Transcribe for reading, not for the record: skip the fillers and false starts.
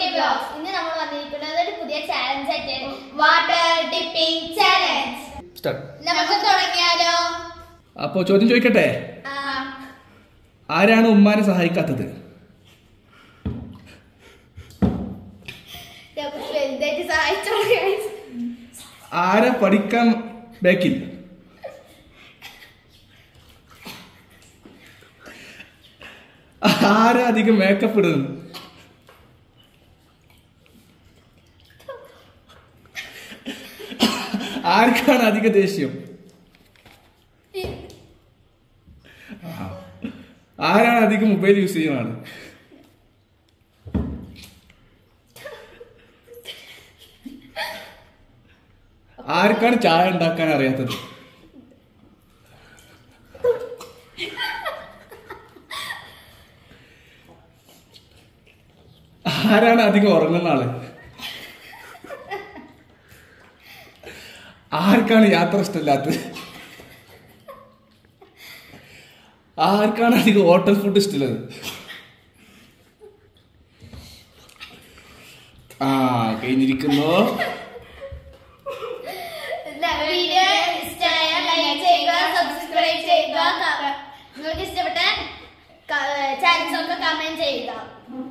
കുട്ടി വ്ലോഗ്സ്. ഇന്ന് നമ്മൾ വന്നിരിക്കുന്നത് ഒരു പുതിയ ചാലഞ്ച് ആയിട്ട്, വാട്ടർ ടിപ്പിംഗ് ചാലഞ്ച്. നമുക്ക് തുടങ്ങിയാലോ? അപ്പോ ചോദ്യം ചോദിക്കട്ടെ, ആരാണ് ഉമ്മാനെ സഹായിക്കാത്തത്? ആരാ പഠിക്കാൻ ബാക്കിൽ? ആരാ അധികം മേക്കപ്പ് ഇടുന്നു? ആർക്കാണ് അധിക ദേഷ്യം? ആരാണ് അധികം മൊബൈൽ യൂസ് ചെയ്യുന്ന ആള്? ആർക്കാണ് ചായ ഉണ്ടാക്കാൻ അറിയാത്തത്? ആരാണ് അധികം ഉറങ്ങുന്ന ആള്? ആർക്കാണ് യാത്ര ഇഷ്ടമില്ലാത്തത്? ആർക്കാണ് അധികം ഹോട്ടൽ ഫുഡ് ഇഷ്ടമുള്ളത്? കഴിഞ്ഞിരിക്കുന്നു. വീഡിയോ ഇഷ്ടമായ ലൈക്ക് ചെയ്യുക, സബ്സ്ക്രൈബ് ചെയ്യുക, നിങ്ങൾക്ക് ഇഷ്ടപ്പെട്ട ചാനൽസ് ഒക്കെ കമന്റ് ചെയ്യുക.